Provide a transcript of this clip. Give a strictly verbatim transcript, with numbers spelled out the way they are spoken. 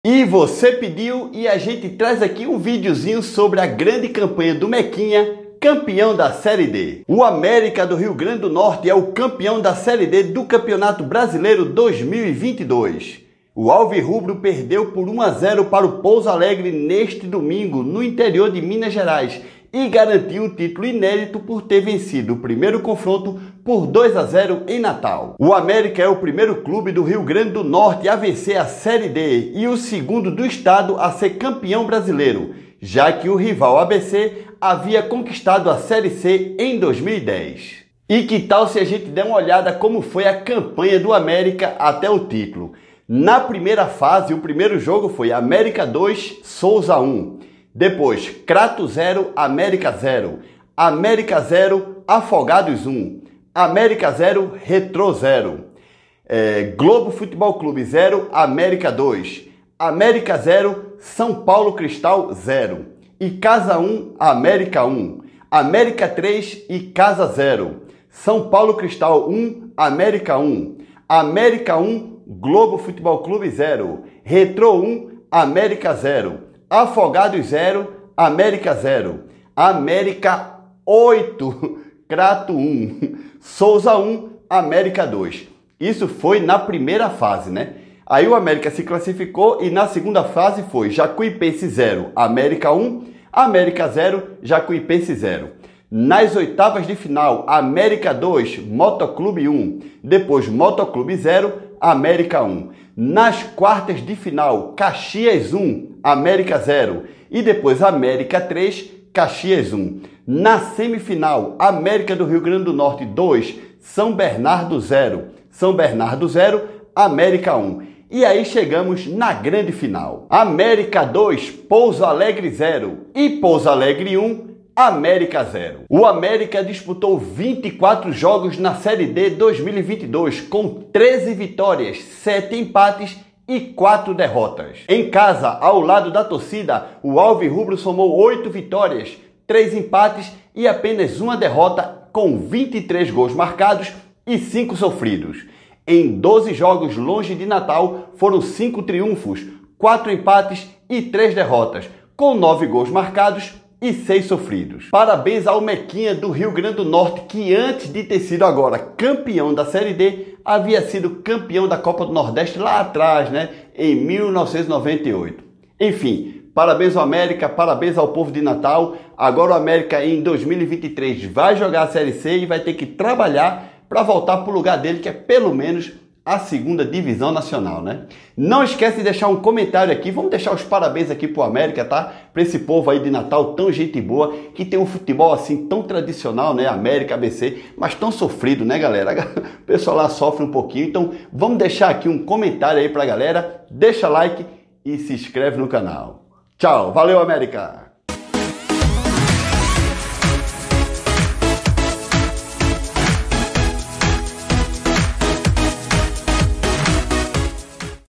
E você pediu e a gente traz aqui um videozinho sobre a grande campanha do Mequinha, campeão da Série D. O América do Rio Grande do Norte é o campeão da Série D do Campeonato Brasileiro dois mil e vinte e dois. O Alvirrubro perdeu por um a zero para o Pouso Alegre neste domingo, no interior de Minas Gerais, e garantiu um título inédito por ter vencido o primeiro confronto por dois a zero em Natal. O América é o primeiro clube do Rio Grande do Norte a vencer a Série D e o segundo do estado a ser campeão brasileiro, já que o rival A B C havia conquistado a Série C em dois mil e dez. E que tal se a gente der uma olhada como foi a campanha do América até o título? Na primeira fase, o primeiro jogo foi América dois, Souza um. Depois, Crato zero, América zero. América zero, Afogados um. América zero, Retrô zero. É, Globo Futebol Clube zero, América dois. América zero, São Paulo Cristal zero. E Casa um, América um. América três e Casa zero. São Paulo Cristal um, América um. América um, Globo Futebol Clube zero. Retrô um, América zero. Afogados zero, América zero. América oito, Crato um. Souza um, América dois. Isso foi na primeira fase, né? Aí o América se classificou e na segunda fase foi Jacuipense zero, América um, América zero, Jacuipense zero. Nas oitavas de final, América dois, Motoclube um. Depois Motoclube zero, América um. Nas quartas de final, Caxias um, América zero. E depois América três, Caxias um. Na semifinal, América do Rio Grande do Norte dois, São Bernardo zero. São Bernardo zero, América um. E aí chegamos na grande final. América dois, Pouso Alegre zero. E Pouso Alegre um, América zero. O América disputou vinte e quatro jogos na Série D dois mil e vinte e dois, com treze vitórias, sete empates e quatro derrotas. Em casa, ao lado da torcida, o Alvirrubro somou oito vitórias, três empates e apenas uma derrota, com vinte e três gols marcados e cinco sofridos. Em doze jogos longe de Natal, foram cinco triunfos, quatro empates e três derrotas, com nove gols marcados e seis sofridos. Parabéns ao Mequinha do Rio Grande do Norte, que antes de ter sido agora campeão da Série D, havia sido campeão da Copa do Nordeste lá atrás, né, em mil novecentos e noventa e oito. Enfim, parabéns ao América, parabéns ao povo de Natal. Agora o América em dois mil e vinte e três vai jogar a Série C e vai ter que trabalhar para voltar para o lugar dele, que é pelo menos a segunda divisão nacional, né? Não esquece de deixar um comentário aqui, vamos deixar os parabéns aqui pro América, tá? Para esse povo aí de Natal tão gente boa, que tem um futebol assim tão tradicional, né? América, A B C, mas tão sofrido, né, galera? O pessoal lá sofre um pouquinho, então vamos deixar aqui um comentário aí pra galera, deixa like e se inscreve no canal. Tchau, valeu América!